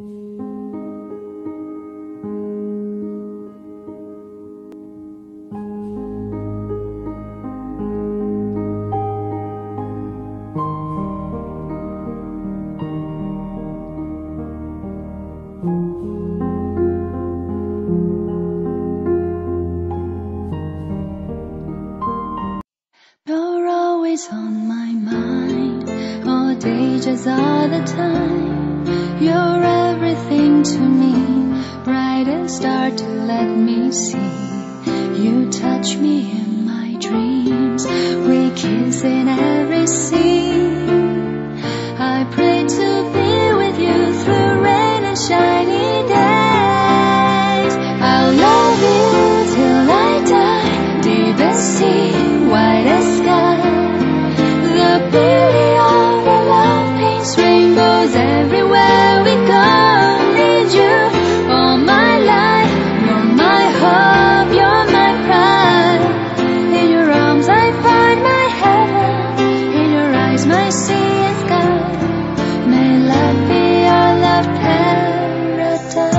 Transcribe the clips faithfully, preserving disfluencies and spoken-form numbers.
You're always on my mind, all day, just all the time. You're everything to me, brightest star to let me see. You touch me in my dreams, we kiss in every scene. I pray to be with you through rain and shiny days. I'll love you till I die, deepest sea, widest sky. The beauty of our love paints rainbows everywhere we go. Need you all my life, you're my hope, you're my pride. In your arms I find my heaven, in your eyes my sea and sky. May life be our love paradise.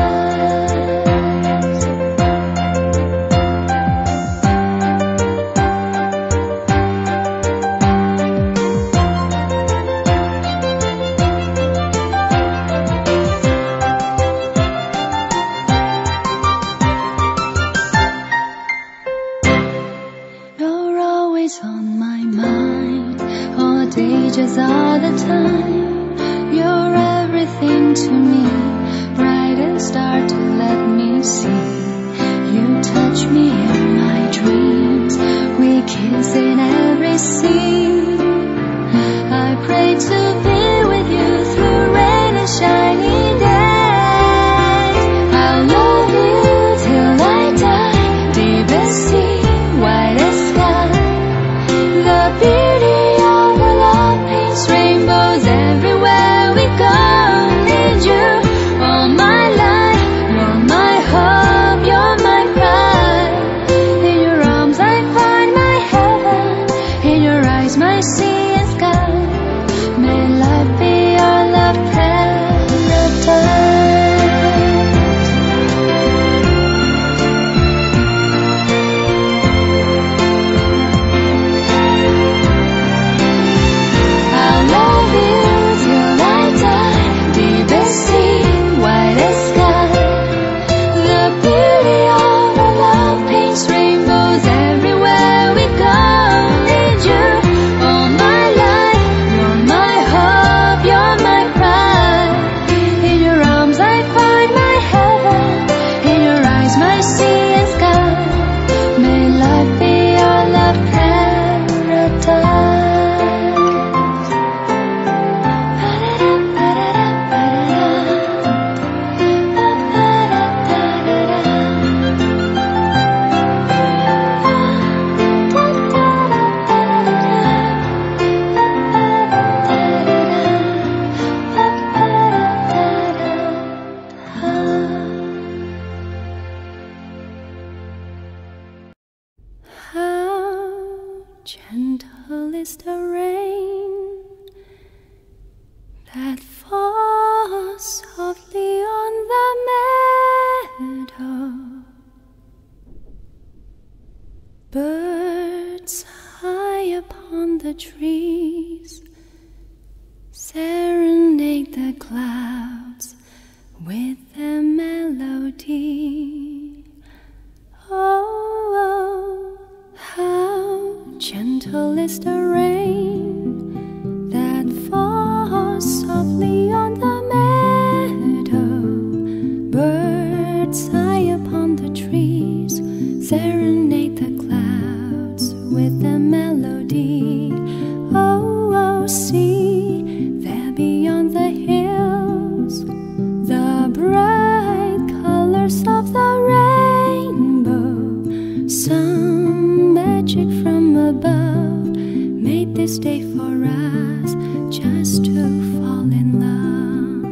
You're always on my mind, all day, just all the time. You're everything to me, brightest star to let me see. You touch me in my dreams, we kiss in every scene. I pray to be with you through rain and shiny days. I'll love you till I die, deepest sea, widest sky. The beauty of our love paints rainbows everywhere we go. Need you all my life, you're my hope, you're my pride. In your arms I find my heaven, in your eyes my sea and sky. May life be our love paradise. I'll love you till I die, deepest sea, widest sky. The beauty of our love paints rainbows everywhere we go. Need you all my life, you're my hope, you're my pride. In your arms I find my heaven, in your eyes my sea and sky. May life be our love paradise. How gentle is the rain that falls softly on the meadow. Birds high upon the trees serenade the clouds with a melody. Oh, how gentle is the rain that falls softly on the meadow. Birds high upon the trees serenade the clouds with a melody. Oh, oh, see there beyond the hills the bright colors of the rainbow. Some magic from above made this day for us just to fall in love.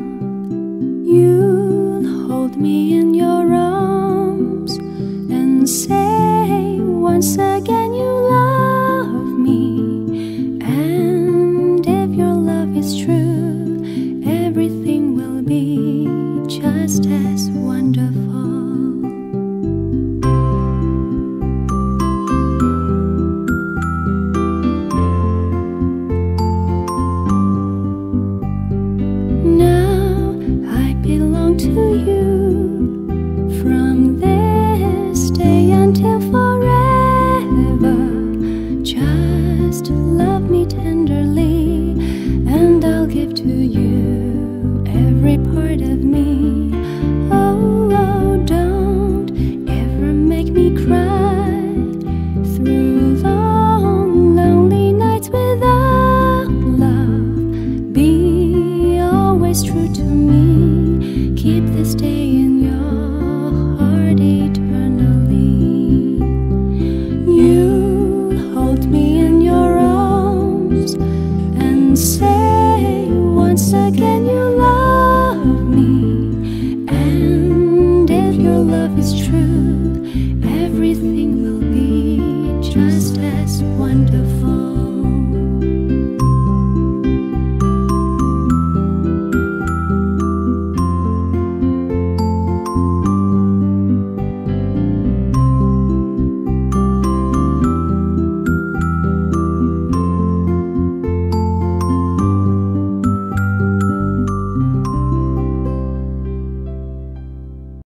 You'll hold me in your arms and say once again you love me. And if your love is true, everything will be just as wonderful. Now I belong to you. From this day until forever, just love me tenderly, and I'll give to you every part of me. Oh, oh, don't ever make me cry through long, lonely nights without love. Be always true to me. Keep this day in your heart eternally. You hold me in your arms and say once again you love me. And if your love is true, everything will be just as wonderful.